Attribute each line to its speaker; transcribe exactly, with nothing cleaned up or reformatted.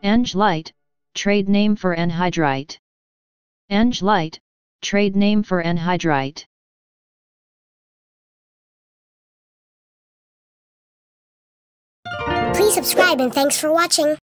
Speaker 1: ANGELITE, trade name for anhydrite. ANGELITE, trade name for anhydrite.
Speaker 2: Please subscribe and thanks for watching.